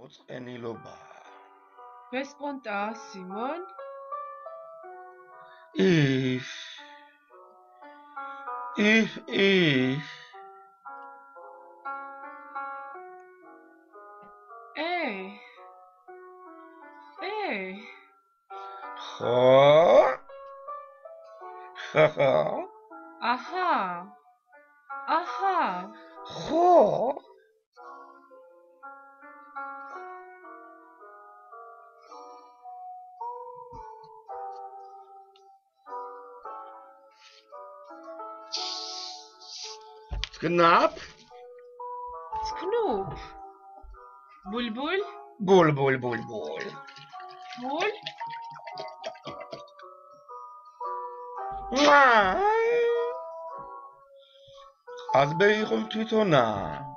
მოწყენილობა. ვესპონტა სიმონ? If. ე ხო? ხახა? აჰა აჰა ხო? Knapp? ცქნუp ბულბულ Bul. ბულ ყაზბე იყო თვითონა.